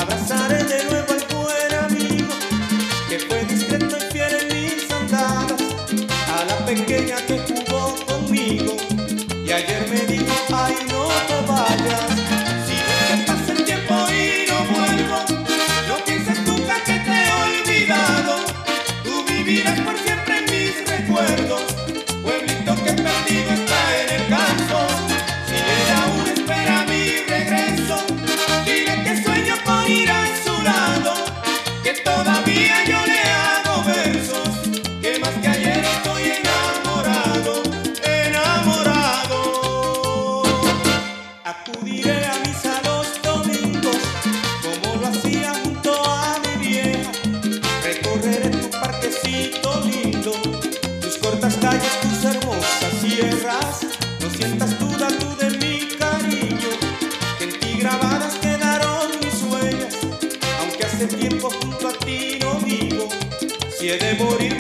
Abrazaré de nuevo al buen amigo que fue discreto y fiel en mis andadas, a la pequeña que jugó conmigo y ayer me dijo: ay, no te vayas. Si ves que pasa el tiempo y no vuelvo, no pienses nunca que te he olvidado. Tú vivirás por siempre en mis recuerdos, pueblito que perdido está en el campo. Si ella aún espera mi regreso, dile que sueño con ir a su lado, que todavía yo le hago versos, que más que ayer estoy enamorado, enamorado. Acudiré a misa los domingos, como lo hacía junto a mi vieja. Recorreré tu parquecito lindo, tus cortas calles, tus hermosas sierras. No sientas duda tú de mi cariño, que en ti grabadas quedaron mis huellas. Aunque hace tiempo junto a ti no vivo, si he de morir